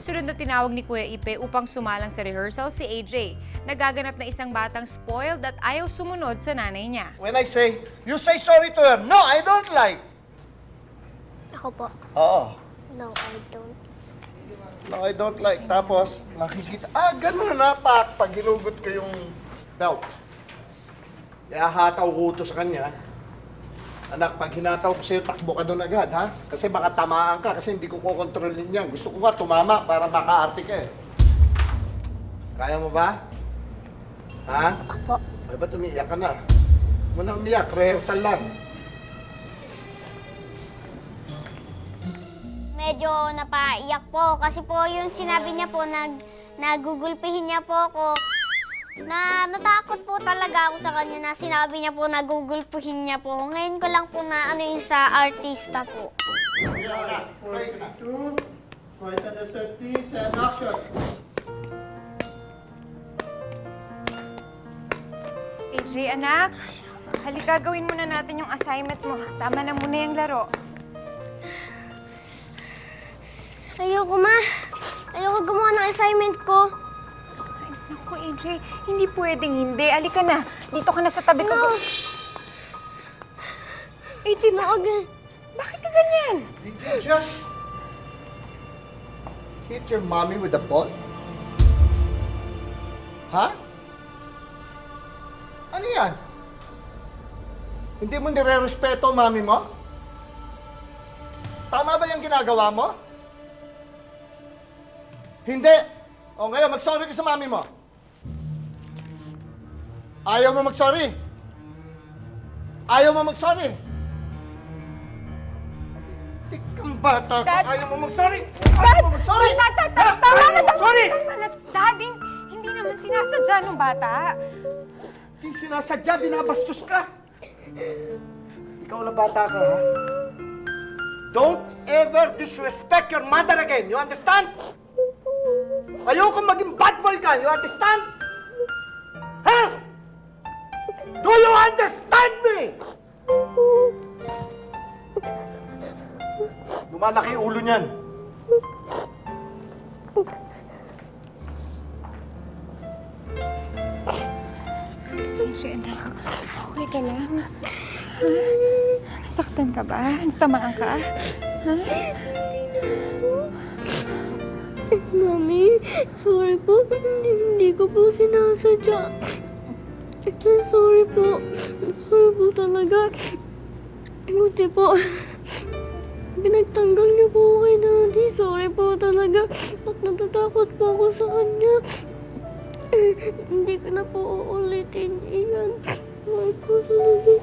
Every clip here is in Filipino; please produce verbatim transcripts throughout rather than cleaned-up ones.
Sunod na tinawag ni Kuya Ipe upang sumalang sa rehearsal si A J. Nagaganap na isang batang spoiled at ayaw sumunod sa nanay niya. When I say, you say sorry to her. No, I don't like. Ako po. Oo. No, I don't. No, I don't like. Tapos, makikita, ah, gano'n na, pa, pag ginugot ko yung belt. Kaya hataw ko ito sa kanya. Anak, pag hinataw ko sa'yo, takbo ka doon agad, ha? Kasi baka tamaan ka, kasi hindi ko kukontrolin yan. Gusto ko nga tumama para maka-arte ka eh. Kaya mo ba? Ha? Ako. Ay, ba't umiiyak ka na? Huwag mo na umiyak, rehearsal lang. Medyo napaiyak po kasi po yung sinabi niya po, nag, nagugulpihin niya po ako. Na natakot po talaga ako sa kanya na sinabi niya po nagugulpihin niya po. Ngayon ko lang po na ano yung sa artista po. Three, two, point on the set piece, and action. A J, anak, halika gawin muna natin yung assignment mo. Tama na muna yung laro. Ayoko, ma. Ayoko gumawa ng assignment ko. Naku, A J, hindi pwedeng hindi. Alika na. Dito ka na sa tabi ko. No. A J, ba bakit ka ganyan? Did you just hit your mommy with a ball? Ha? Ano yan? Hindi mo nire-respeto mami mo? Tama ba yung ginagawa mo? Hindi. O ngayon, mag-sorry ka sa mami mo. Ayaw mo mag-sorry. Ayaw mo mag-sorry. Tik kang bata ka. Dad! Ayaw mo mag-sorry. Dad! Ayaw mo mag-sorry. Dad, Dad, Dad, tama Ayaw na, mo mag-sorry. tama na. Dad, hin- hindi naman sinasadya ng bata. Di sinasadya, binabastos ka. Ikaw na bata ka, ha? Don't ever disrespect your mother again. You understand? Ayoko maging bad boy ka. You understand? Ha? Do you understand me? Lumalaki yung ulo niyan. A J, anak, okay ka lang? Ha? Nasaktan ka ba? Tamaan ka? Ha? Mami, sorry po. Hindi, hindi ko po sinasadya. Sorry po. Sorry po talaga. Buti po. Pinagtanggal niyo po kay Daddy. Sorry po talaga. At natatakot po ako sa kanya. Hindi ko na po uulitin iyan. Sorry po talaga.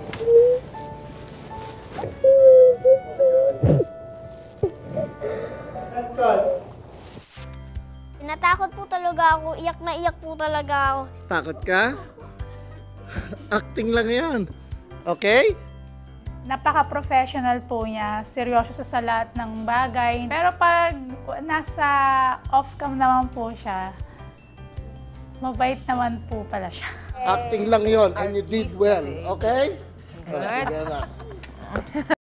Natakot po talaga ako. Iyak na iyak po talaga ako. Takot ka? Acting lang yan. Okay? Napaka-professional po niya. Seryoso siya sa lahat ng bagay. Pero pag nasa off-cam naman po siya, mabait naman po pala siya. Acting lang yon and you did well. Okay? Good. Sige na.